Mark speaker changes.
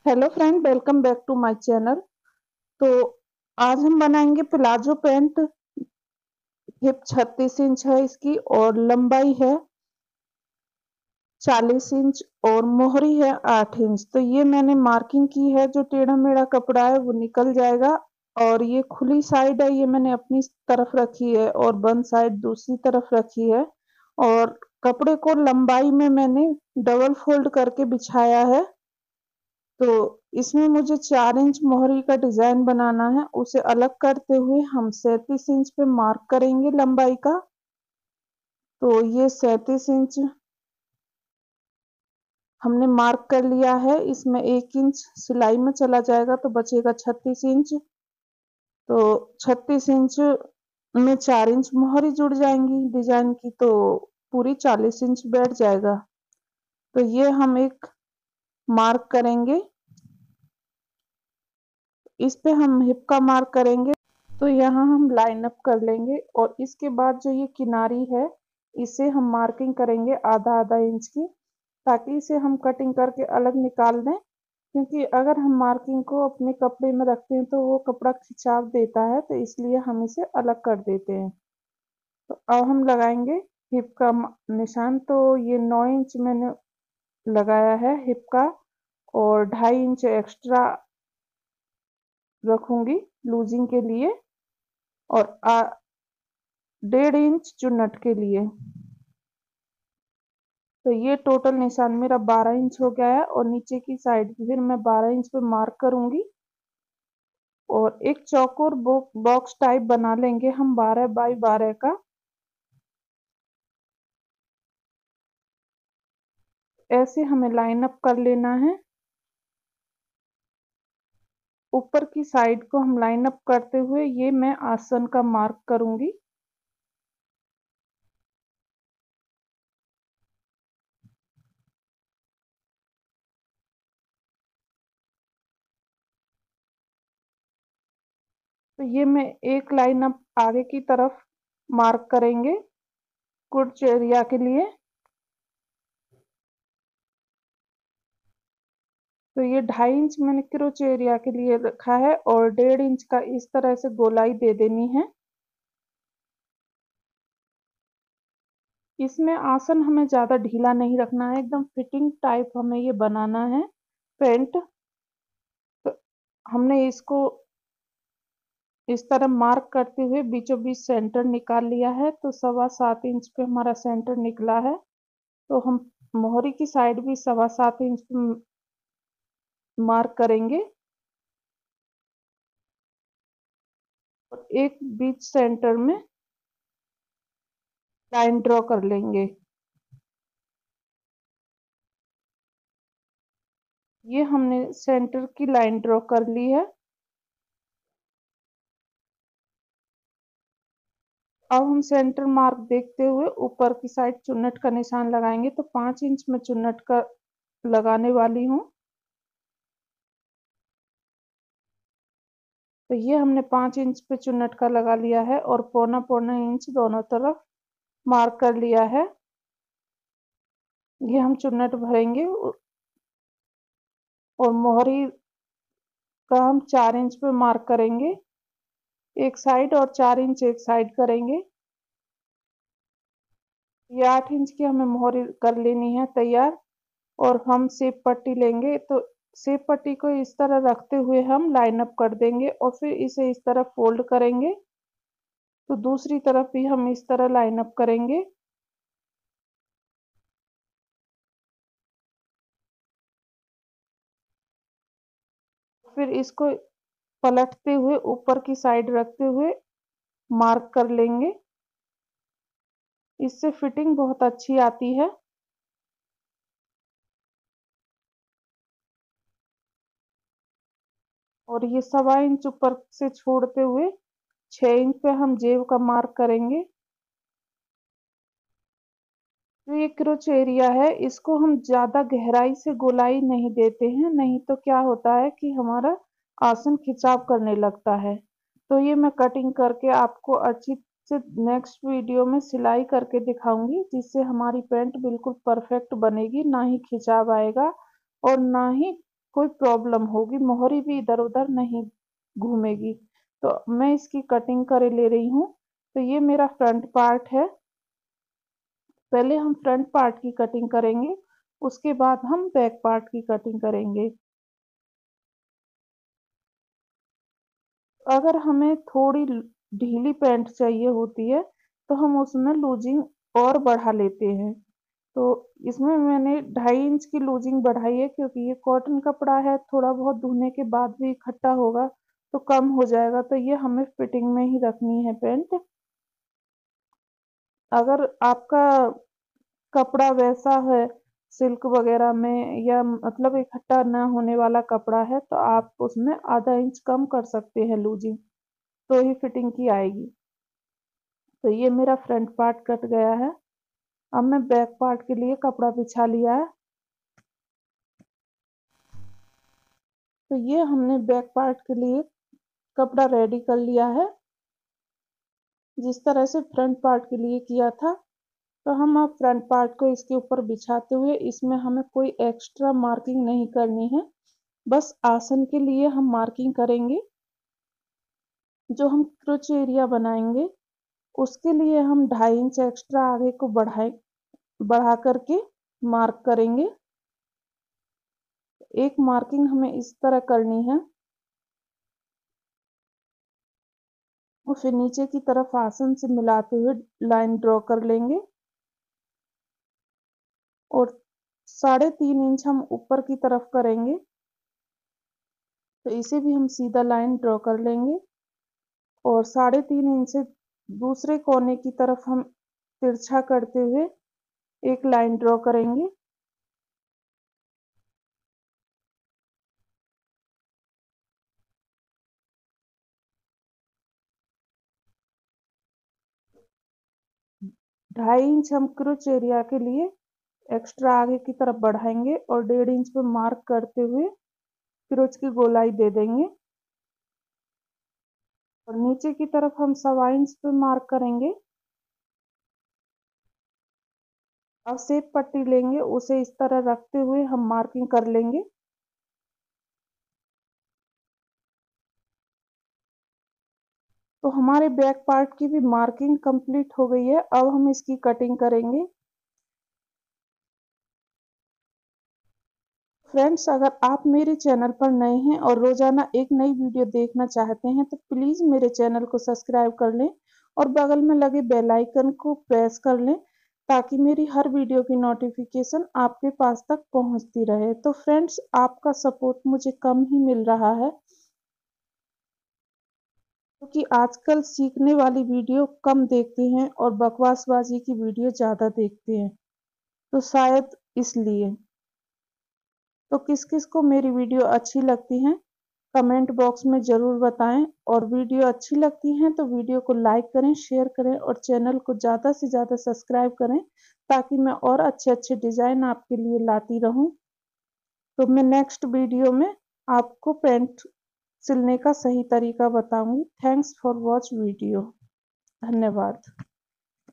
Speaker 1: Hello friend, welcome back to my channel. तो आज हम बनाएंगे प्लाजो पैंट। हिप 36 इंच है इसकी और लंबाई है 40 इंच और मोहरी है 8 इंच। तो ये मैंने मार्किंग की है, जो टेढ़ा मेढ़ा कपड़ा है वो निकल जाएगा। और ये खुली साइड है, ये मैंने अपनी तरफ रखी है और बंद साइड दूसरी तरफ रखी है। और कपड़े को लंबाई में मैंने डबल फोल्ड करके बिछाया है। तो इसमें मुझे 4 इंच मोहरी का डिजाइन बनाना है। उसे अलग करते हुए हम 37 इंच पे मार्क करेंगे लंबाई का। तो ये 37 इंच हमने मार्क कर लिया है। इसमें 1 इंच सिलाई में चला जाएगा तो बचेगा 36 इंच। तो 36 इंच में 4 इंच मोहरी जुड़ जाएंगी डिजाइन की, तो पूरी 40 इंच बैठ जाएगा। तो ये हम एक मार्क करेंगे। इस पे हम हिप का मार्क करेंगे। तो यहाँ हम लाइन अप कर लेंगे और इसके बाद जो ये किनारी है इसे हम मार्किंग करेंगे आधा आधा इंच की, ताकि इसे हम कटिंग करके अलग निकाल दें। क्योंकि अगर हम मार्किंग को अपने कपड़े में रखते हैं तो वो कपड़ा खिंचाव देता है, तो इसलिए हम इसे अलग कर देते हैं। तो अब हम लगाएंगे हिप का निशान। तो ये 9 इंच मैंने लगाया है हिप का और 2.5 इंच एक्स्ट्रा रखूंगी लूजिंग के लिए और 1.5 इंच चुन्नट के लिए। तो ये टोटल निशान मेरा 12 इंच हो गया है और नीचे की साइड फिर मैं 12 इंच पे मार्क करूंगी और एक चौकोर बॉक्स टाइप बना लेंगे हम 12 बाई 12 का। ऐसे हमें लाइन अप कर लेना है। ऊपर की साइड को हम लाइन अप करते हुए ये मैं आसन का मार्क करूंगी। तो ये मैं एक लाइन अप आगे की तरफ मार्क करेंगे कुछ एरिया के लिए। तो ये 2.5 इंच मैंने क्रोच एरिया के लिए रखा है और 1.5 इंच का इस तरह से गोलाई दे देनी है। इसमें आसन हमें ज्यादा ढीला नहीं रखना है, एकदम फिटिंग टाइप हमें ये बनाना है पेंट। तो हमने इसको इस तरह मार्क करते हुए बीचों बीच सेंटर निकाल लिया है। तो 7.25 इंच पे हमारा सेंटर निकला है। तो हम मोहरी की साइड भी 7.25 इंच पे मार्क करेंगे और एक बीच सेंटर में लाइन ड्रॉ कर लेंगे। ये हमने सेंटर की लाइन ड्रॉ कर ली है। अब हम सेंटर मार्क देखते हुए ऊपर की साइड चुन्नट का निशान लगाएंगे। तो 5 इंच में चुन्नट का लगाने वाली हूँ। तो ये हमने 5 इंच पे चुन्नट का लगा लिया है और पौना पौना इंच दोनों तरफ मार्क कर लिया है। ये हम चुन्नट भरेंगे और मोहरी का हम 4 इंच पे मार्क करेंगे एक साइड और 4 इंच एक साइड करेंगे। ये 8 इंच की हमें मोहरी कर लेनी है तैयार। और हम सेप पट्टी लेंगे। तो सेप पट्टी को इस तरह रखते हुए हम लाइन अप कर देंगे और फिर इसे इस तरह फोल्ड करेंगे। तो दूसरी तरफ भी हम इस तरह लाइन अप करेंगे। फिर इसको पलटते हुए ऊपर की साइड रखते हुए मार्क कर लेंगे। इससे फिटिंग बहुत अच्छी आती है। और ये 1.25 इंच ऊपर से छोड़ते हुए 6 इंच पे हम जेब का मार्क करेंगे। जो ये क्रोच एरिया है इसको हम ज्यादा गहराई से गोलाई नहीं देते हैं, नहीं तो क्या होता है कि हमारा आसन खिंचाव करने लगता है। तो ये मैं कटिंग करके आपको अच्छी से नेक्स्ट वीडियो में सिलाई करके दिखाऊंगी, जिससे हमारी पैंट बिल्कुल परफेक्ट बनेगी, ना ही खिंचाव आएगा और ना ही कोई प्रॉब्लम होगी, मोहरी भी इधर उधर नहीं घूमेगी। तो मैं इसकी कटिंग कर ले रही हूँ। तो ये मेरा फ्रंट पार्ट है। पहले हम फ्रंट पार्ट की कटिंग करेंगे, उसके बाद हम बैक पार्ट की कटिंग करेंगे। अगर हमें थोड़ी ढीली पैंट चाहिए होती है तो हम उसमें लूजिंग और बढ़ा लेते हैं। तो इसमें मैंने 2.5 इंच की लूजिंग बढ़ाई है, क्योंकि ये कॉटन कपड़ा है, थोड़ा बहुत धोने के बाद भी इकट्ठा होगा तो कम हो जाएगा। तो ये हमें फिटिंग में ही रखनी है पैंट। अगर आपका कपड़ा वैसा है सिल्क वगैरह में, या मतलब इकट्ठा न होने वाला कपड़ा है, तो आप उसमें आधा इंच कम कर सकते हैं लूजिंग, तो ही फिटिंग की आएगी। तो ये मेरा फ्रंट पार्ट कट गया है। अब मैं बैक पार्ट के लिए कपड़ा बिछा लिया है। तो ये हमने बैक पार्ट के लिए कपड़ा रेडी कर लिया है, जिस तरह से फ्रंट पार्ट के लिए किया था। तो हम अब फ्रंट पार्ट को इसके ऊपर बिछाते हुए, इसमें हमें कोई एक्स्ट्रा मार्किंग नहीं करनी है, बस आसन के लिए हम मार्किंग करेंगे। जो हम क्रोच एरिया बनाएंगे उसके लिए हम 2.5 इंच एक्स्ट्रा आगे को बढ़ा करके मार्क करेंगे। एक मार्किंग हमें इस तरह करनी है और फिर नीचे की तरफ आसन से मिलाते हुए लाइन ड्रॉ कर लेंगे, और 3.5 इंच हम ऊपर की तरफ करेंगे। तो इसे भी हम सीधा लाइन ड्रॉ कर लेंगे, और 3.5 इंच से दूसरे कोने की तरफ हम तिरछा करते हुए एक लाइन ड्रॉ करेंगे। ढाई इंच हम क्रोच एरिया के लिए एक्स्ट्रा आगे की तरफ बढ़ाएंगे, और 1.5 इंच पे मार्क करते हुए क्रोच की गोलाई दे देंगे, और नीचे की तरफ हम 1.25 इंच पे मार्क करेंगे। अब सेप पट्टी लेंगे, उसे इस तरह रखते हुए हम मार्किंग कर लेंगे। तो हमारे बैक पार्ट की भी मार्किंग कंप्लीट हो गई है। अब हम इसकी कटिंग करेंगे। फ्रेंड्स, अगर आप मेरे चैनल पर नए हैं और रोजाना एक नई वीडियो देखना चाहते हैं तो प्लीज मेरे चैनल को सब्सक्राइब कर लें और बगल में लगे बेल आइकन को प्रेस कर लें, ताकि मेरी हर वीडियो की नोटिफिकेशन आपके पास तक पहुंचती रहे। तो फ्रेंड्स, आपका सपोर्ट मुझे कम ही मिल रहा है, क्योंकि आजकल सीखने वाली वीडियो कम देखते हैं और बकवासबाजी की वीडियो ज़्यादा देखते हैं, तो शायद इसलिए। तो किस किस को मेरी वीडियो अच्छी लगती है कमेंट बॉक्स में ज़रूर बताएं, और वीडियो अच्छी लगती है तो वीडियो को लाइक करें, शेयर करें और चैनल को ज़्यादा से ज़्यादा सब्सक्राइब करें, ताकि मैं और अच्छे अच्छे डिज़ाइन आपके लिए लाती रहूं। तो मैं नेक्स्ट वीडियो में आपको पैंट सिलने का सही तरीका बताऊंगी। Thanks for watch video. धन्यवाद।